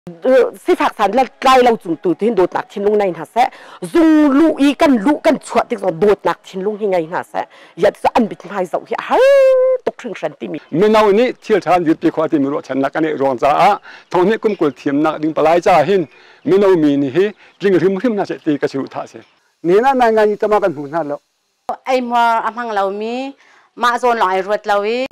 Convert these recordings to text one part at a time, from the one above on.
สิฝากสันละไกลเราจุ่มตูที่โดดหนักทิ้งลงในหาแสจุงลุยกันลุกันชวดที่เราโดดหนักทิ้งลงยังไงหาแสอย่าจะอันเป็นไฮเจ้าเหี้ยฮ่าตกถึงฉันที่มีเมื่อเรานี้เที่ยวชาญยุติความที่มีรถฉันนักกันเนี่ยรองจ้าทองนี้กุ้มกุลเทียมนักดึงปลายจ้าหินเมื่อเรามีนี่ฮิริงริมน่าจะตีกระชิวท่าเสียนี่น่านายงานจะมากันหุ่นนั่นแล้วไอ้มัวอภังเรามีมาโซนหลายรถเราอี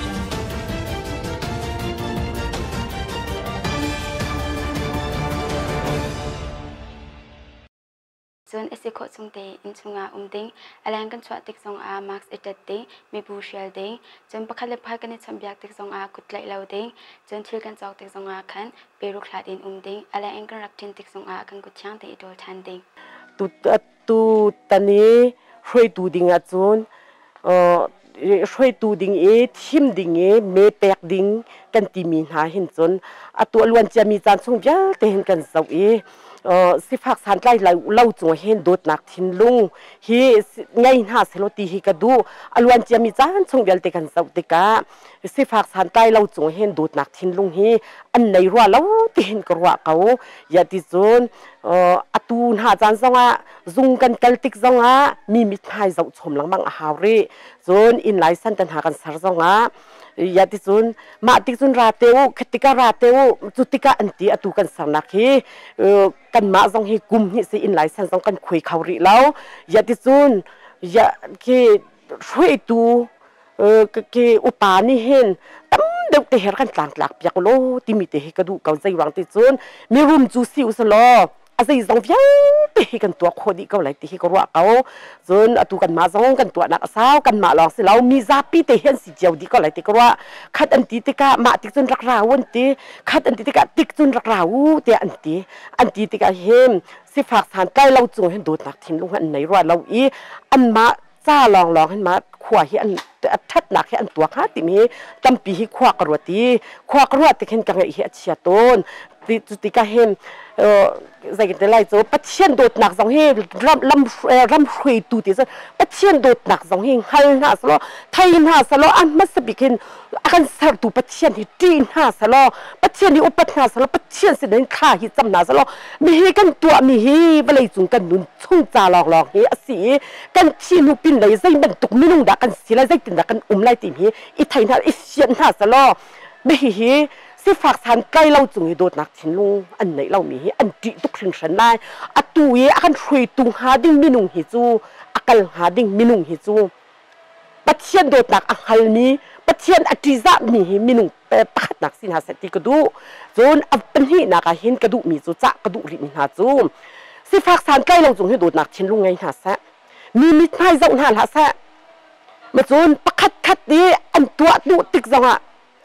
ส่วนเอสิโคซุงเตอินซุงอาดิงอะไรกันชวดติกซงอามาร์คส์เอตติงมีบูเชลดิงจนประคับเล็บพายกันในชมยักติกซงอากุดไหลเราดิงจนทิลกันจอกติกซงอาขันเปรุคลาดินดิงอะไรกันรักทินติกซงอากันกุดช่างติดโดลทันดิงตูตอนนี้ช่วยตูดิงอาจุนช่วยตูดิงทิมดิงเมเปกดิงกันตีมีหาเห็นจนตัวล้วนจะมีจานส่งยาแต่เห็นกันเสาสิฝากสันไล่เล่าจังเห็นโดดหนักทิ้งลุงฮีไงหาเสลตีฮีกระดูอลวนจะมีจานส่งเบลติกันเสาติกาสิฝากสันไล่เล่าจังเห็นโดดหนักทิ้งลุงฮีอันในรัวเล่าที่เห็นกรัวเขาอย่าติจนตูนหาจานส่งจุงกันกัลติกส่งมีมิตรให้เจ้าชมหลังบังอาหารีจนอินไลสันตันหากันสารส่งยาติจุนมาติจุนราเตวคติการาเตวจุติกาอันตีอตุกันสารนักฮีกันมาส่งให้กุมฮิสิอินไลสันส่งกันคุยเขารีแล้วยาติจุนยาคีช่วยตูคีอุปาณิเห็นตั้มเด็กเตะกันต่างหลักอยากโลที่มีเตะกระดูกเกาใจวางติจุนมีรุมจูซิวสลออาศัยส่งยังเตะกันตัวคนที่เขาไหลเตะก็รัวเขาจนอตุกันมาส่งกันตัวนักสาวกันมาลองสิเรามีซาปีเตะเห็นสิเจียวดีก็ไหลเตะก็รัวขัดอันตีเตะกะมาติกจนรักราวันตีขัดอันตีเตะกะติกจนรักราวูเตะอันตีเตะกะเห็นสิฝากสารใกล้เราจงเห็นโดดหนักทิ้งลงอันไหนรัวเราอันมาจ้าลองให้มาขวาให้อันทัดหนักให้อันตัวข้าติมีตั้มปีให้ขวากระวตีขวากระวติเห็นกังไอเหี้ยเชียต้นติกาเห็นใจกันได้โจปัจเจียนโดดหนักสองเฮลำช่วยตูติซะปัจเจียนโดดหนักสองเฮฮัลน่าสโลไทยน่าสโลอันมัสบิกินอันสารตูปัจเจียนที่จีนน่าสโลปัจเจียนที่อุปน่าสโลปัจเจียนสิ่งนั้นข้าฮิจำน่าสโลมีเฮกันตัวมีเฮเวลาจุงกันนุนชุ่งจ่าหลอกเฮอสีกันชีนุปินเลยใจมันตุกมินุงดักกันสีเลยใจตินดักกันไล่ติมเฮอีไทยน่าอีเชียนน่าสโลมีเฮสิฝากสันใกล้เราจงโดดหนักทิ้งลงอันไหนเรามีอันจีตุกถึงฉันได้ตัวอันช่วยตุงหาดิ่งมินุงหิจูอักลหาดิ่งมินุงหิจูปัจเจียนโดดหนักอักลมีปัจเจียนอจิซามีมินุงปักหนักสินหาสติกระดูจนอัปนี้นักเห็นกระดูมีจูจักกระดูริมินาจูสิฝากสันใกล้เราจงโดดหนักทิ้งลงไงหาซะมีมิตรให้เจ้าหน้าหาซะมาจนปักคัดดีอันตัวดูติกจัง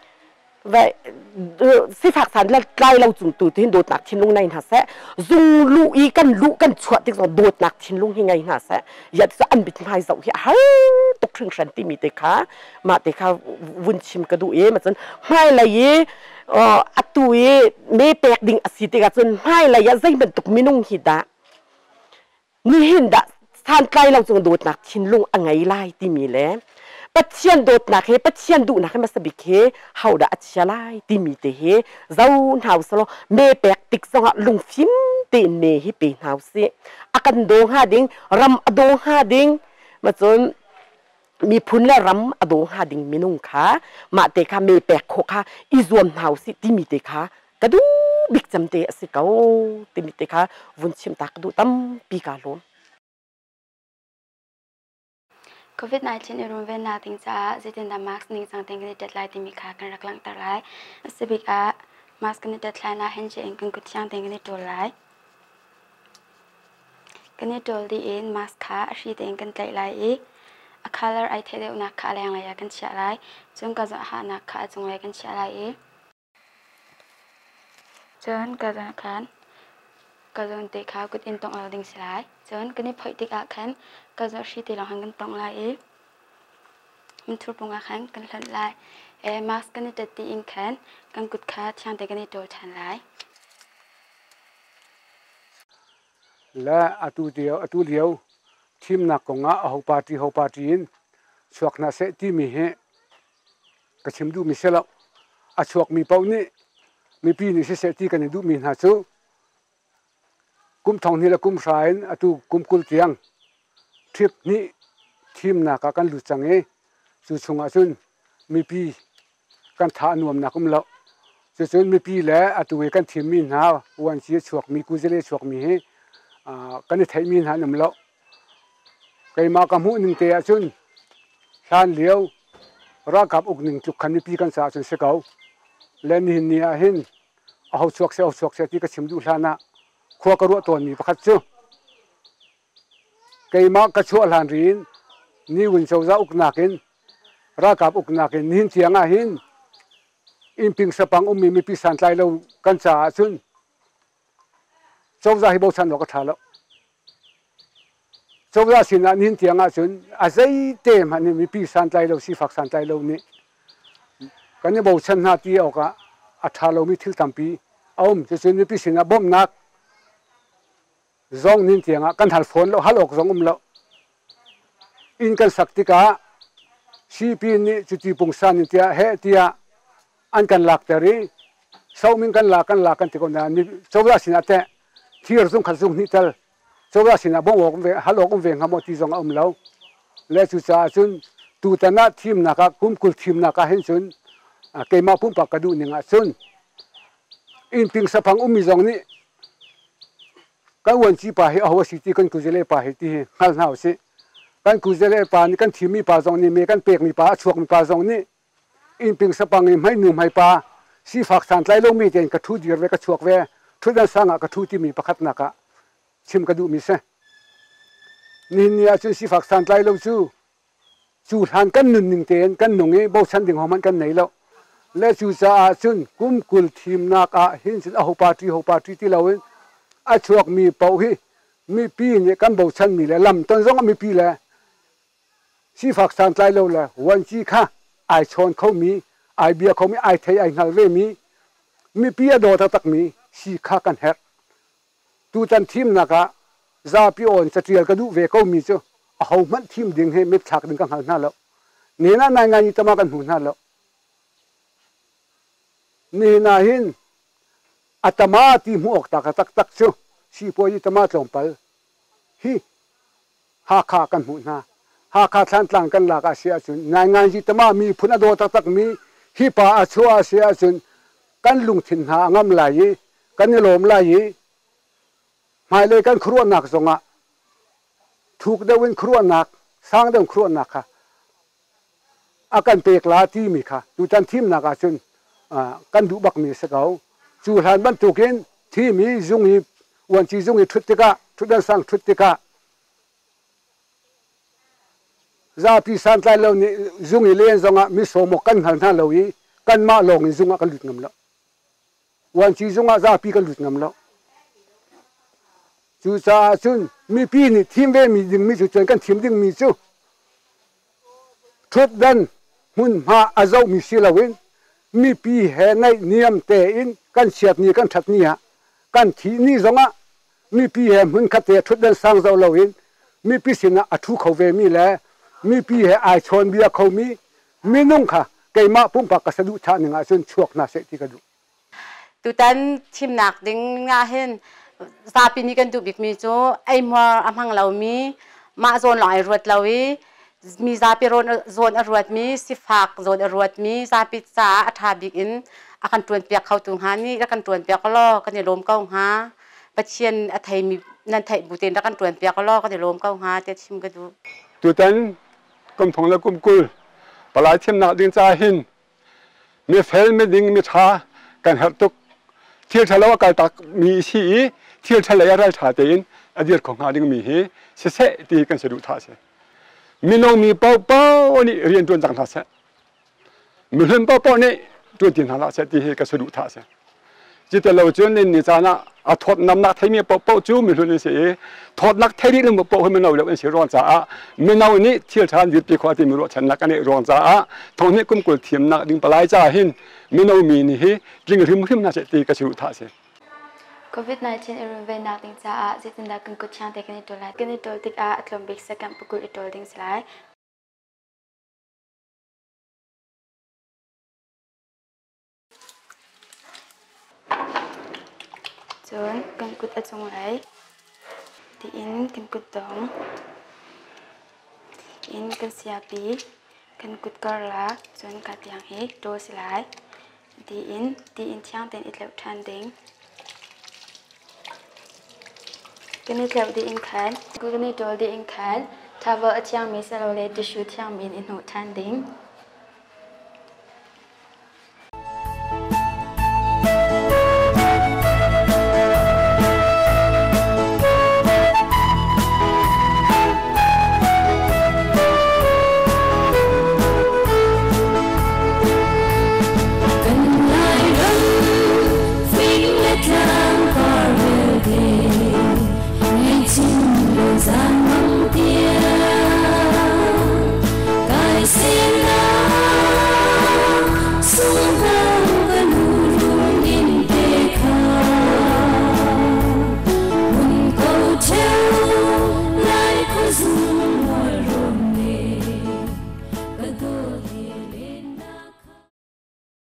สิฝากสันละไกลเราจุ่มตูที่โดดหนักทิ้งลงในหาแสจุงลุยกันชวดที่เราโดดหนักทิ้งลงยังไงหาแสอย่าจะอันเป็นไฮเจ้าเหี้ยฮ่าตกถึงฉันที่มีเตะขามาเตะขาวุ่นชิมกระดูมาจนไม่เลยตัวไม่แปลกดิ่งสิเตะจนไม่เลยใจมันตกมินุงหิดะนี่เห็นดะสันไกลเราจุ่มโดดหนักทิ้งลงอะไรไล่ที่มีแล้วปัจเจียนโดดหนักปัจเจียนดุหนักมาสบิกเฮาดาอัจฉริยะที่มีเตะเจ้าหาวสโลเมเปกติกสงะลุงฟิมเตเนฮิเป็นหาวเสอากันโดงหาดิ่งรำอโดงหาดิ่งมาจนมีพุนและรำอโดงหาดิ่งมินุงขามาเตะขาเมเปกโคขาอีจวมหาวสิที่มีเตะขากระดูบิกจำเตะสิเกาที่มีเตะขาวุ่นชิมตากระดูตั้มปีกาลน COVID-19 irum ven na ting cha zitin da mask ning sang teng ni deadline ti mi kha kan rak lang tar lai sibik a mask ni deadline na hen che kan kut chang teng ni tol lai kan ni tol di in mask kha shi teng kan tlai lai e a color ai the de na kha lang lai kan cha lai chung ka za ha na kha chung lai kan cha lai e chon ka za khan ka zon te kha kut in tong al ding sai chon kan ni phoi tik a khanก็จะชีตีหลังหันกันตรงไล่มันทุบลงอาคารกันหลังไล่มาสกันนี่จะตีอินแขนกันกุดขาช่างแต่กันนี่โดนทันไล่และตัวเดียวทีมนักกงอาปาร์ตี้นชวกน่าเสที่มีเหกระชิมดูมิเชลล์ชวกมีเป้านี่มีปีนี่เสียที่กันดูมีหาซูกุมทองนี่ละกุมสายอตุกุมกุลเกียงทริปนี้ทีมนักกันลุจังเอสุชงอาซุนมีปีกันทานวมนักกุมละสุนมีปีแล้วอตุเวกันทีมมีหาวันเสียชวกมีกุเจเลชวกมีเฮกันไทยมีหานมละไกมากำหูหนึ่งเตะซุนชานเลี้ยวรักกับอุกหนึ่งจุกขันมีปีกันสาสุนเสกเอาและนี่เนี่ยเห็นเอาชวกเสียที่กระชิมดูชานะขวากระรัวตัวนี้ประคัตซูไกมากระชัวหลานรีนนี่วินเซาอุกนักินรักกับอุกนักินหินเสียงหินอินพิงสปังมีปีสันไลเรากันสาซุนเจ้าฮิบชันเราก็ทาแล้วเจ้าสินะหินเสียงซุนอาศัยเต็มนี่มีปีสันไลเราสิฟักสันไลเรานี่กันนี่บชันนาทีออกอะอัฐาเรามีทิลตัมปีจะซุนมีปีสินะบ่มนักซองนินเตียงกันหัลฝนแล้วฮัลโหลซองแล้วอินกันสักติกาชีปีนี้จุดที่ปุ่งสันนิเตียเฮเตียอันกันหลักแต่รีสาวมิงกันหลักกันที่คนนั้นโจวราสินะแต่ที่เราต้องขัดซุ่มนิเตลโจวราสินะบ่งบอกฮัลโหลก็เวงหามที่ซองแล้วและจุดจ้าซุนตูตนาทีมนักกุมกุลทีมนักเห็นซุนเกมาปุ่มปากกระดูนี่งซุนอินพิงสะพังมีซองนี้กันวันที่ป่าเหเอาว่าสิที่กันกุเจเลป่าเหที่ขันหาวสิกันกุเจเลป่านี่กันทีมีป่าซองนี่มีกันเปียกมีป่าชวกมีป่าซองนี่อินพิงสะปังนี่ไม่หนุ่มไม่ป่าสีฝักสันไลลงมีเจนกระทูดีเวกระชวกเวทุกด้านสร้างกระทูที่มีประคัตนักชิมกระดูมีเสนี่เนี่ยจนสีฝักสันไลลงจู่หันกันหนึ่งเตียนกันหนุ่งนี้บ่ชันดิ่งของมันกันไหนแล้วและจู่จะจุนกุมกุลทีมนักหินสิเอาปาร์ตี้ที่เราอาชวกมีเป่าฮีมีปีเนี่ยกันบ่ชันมีเลยลำต้นซองมีปีเลยสีฝักสันไลเราเลยวันที่ข้าไอชอนเขามีไอเบียเขามีไอไทยไอฮัลเวมีปีอโดดตักมีสีข้ากันเฮตูตันทีมนักซาพิโอนสเตียลกระดูเวเขามีเจ้าเอามันทีมดึงให้เม็ดฉากดึงกันหันหน้าแล้วนี่น่านายงานนี้จะมากันหุ่นหน้าแล้วนี่น่าเห็นอาตมาที่หัวอกตักเชียวสีพอยตมาจงไปฮีหาขากันหุ่นหน้าหาขาทันตลังกันหลักอาเซียสุนนายงานที่ตมามีพุนอโดตักมีฮีป่าอาชัวอาเซียสุนกันลุงถิ่นหางำไหลกันนิลมไหลหมายเลยกันครัวหนักสงะถูกเดวินครัวหนักสร้างเดิมครัวหนักค่ะอาการเปกลาที่มีค่ะดูจันทิมนักอาชุนกันดูบักมีสเกาจูหันบรรทุกินที่มีจุงอีวันที่จุงอีทุติกะทุดันสังทุติกะซาพิสันไลเรานี่จุงอีเลี้ยงจงะมีสมกันหันท่าเราอีกันมาลงอีจุงะกันหลุดงำแล้ววันที่จุงะซาพิกันหลุดงำแล้วจูซาจุนมีปีนี่ทีมเวมีดึงมีจุดจนกันทีมดึงมีจูทุดันหุ่นมาอาเจ้ามีสิลาวินมีปีแห่ในเนียมเตอินกันเสียดนี่กันทัดนี่ฮะกันทีนี่จงะมีปีแห่หุ่นขัดเตะทุดันสร้างเจ้าลาวินมีปีสินะอัทุเขาเวมีแล้วมีปีแห่ไอชอนเบียเขามีนุ่งค่ะไกมาปุ่มปากกระสุนชาหนึ่งจนชวกน่าเสียที่กระดูตุตันทีมหนักดึงงาเห็นซาปีนี้กันดูบิกมีจูไอมัวอำหังเรามีมาโซนหลายรวดเรามีซาปีโซนรวดมีสิฟักโซนรวดมีซาปีซาอัฐาบิกอินอาการตวนเปียกเขาตุงหานี่อาการตวนเปียกก็ล่อกันในลมเก้าหาปัจเจียนอัฐยมีนันไทยบุตรอาการตวนเปียกก็ล่อกันในลมเก้าหาเตชิมกันดูตุตันกุมทองและกุมกุลปลายทีมนักดินจ่าหินมีเฟลมีดิ่งมีช้ากันหัดตุกเที่ยวทะเลาะกันตักมีชีเที่ยวทะเลอะไรชาเตียนอดีตของหาดิ่งมีเฮเสะตีกันสะดุดท่าเสมีน้องมีเป้านี่เรียนตัวจังท่าเสมีเรื่องเป้านี่ตัวดินหาละเสตีเฮกันสะดุดท่าเสจิตเราจนนี่จานะทอดน้ำหนักไทยมีเป้าจูมีเรื่องนี้เสทอดนักไทยนี่เรื่องเป้าให้มันเอาแล้วเป็นเสียร้อนจ้ามีน้องนี่เที่ยวทานยึดปีความที่มีรถฉันนักกันนี่ร้อนจ้าทองนี้กุ้มกุลเทียมนักดิ่งปลายจ้าหินมีน้องมีนี่เฮจึงเรื่องน่าเสตีกันสะดุดท่าเส COVID-19 irun ve nak ding cha a jitinda kan ko chang te kan ni tol tik a atlom bik sa kan pukul itol ding slai chốn cần cút ở trong ấy thì in cần cút đóng in cần xia pi cần cút garlic chốn cả tiếng hết đồ xí lại thì in chang tên ít lẹo than đỉnh cái này lẹo đi in khán cái này đồ đi in khán thà vợ chang mi sẽ lâu lên đi shoot chang mi in hậu than đỉnh